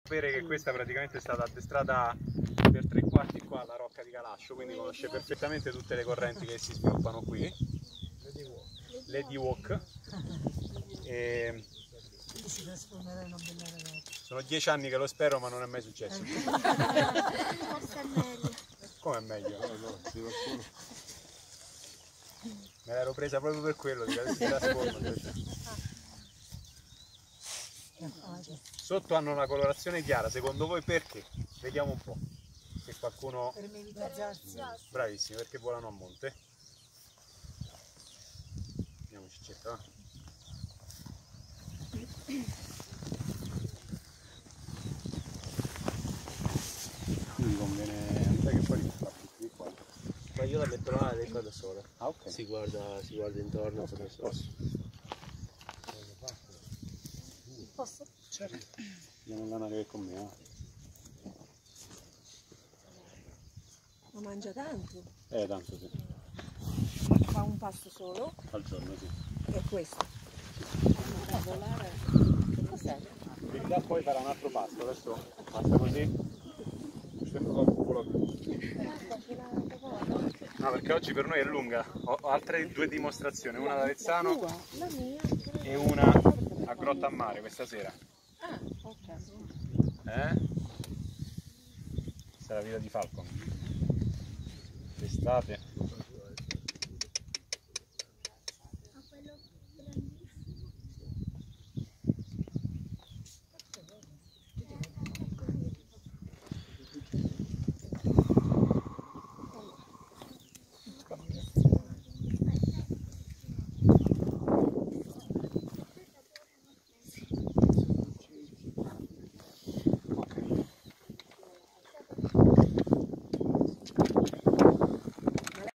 Sapere che questa praticamente è stata addestrata per 3/4 qua alla Rocca di Calascio, quindi conosce perfettamente tutte le correnti che si sviluppano qui, Lady Walk. E si trasformerà in una bella ragazza. sono 10 anni che lo spero, ma non è mai successo. Forse è meglio. Come è meglio? Me l'ero presa proprio per quello, di si trasforma. Sotto hanno una colorazione chiara, secondo voi perché? Vediamo un po'. Se qualcuno... Per mimetizzarsi. Bravissimi, perché volano a monte. Andiamo ciccetta, va? Quindi conviene... sai che poi li fa tutti qua. Ma io la metto là e da sola. Ah, ok. Si guarda intorno. Okay, posso? Posso? Certo. Andiamo a andare con me, eh? Ma mangia tanto. Tanto sì. Fa un pasto solo. Al giorno, sì. E questo. Fa volare. Cos'è? In verità poi farà un altro pasto, adesso basta così. No, perché oggi per noi è lunga. Ho altre 2 dimostrazioni, una ad Avezzano e una a Grotta a Mare questa sera. Ah, ok. Questa è la vita di Falcon. D'estate.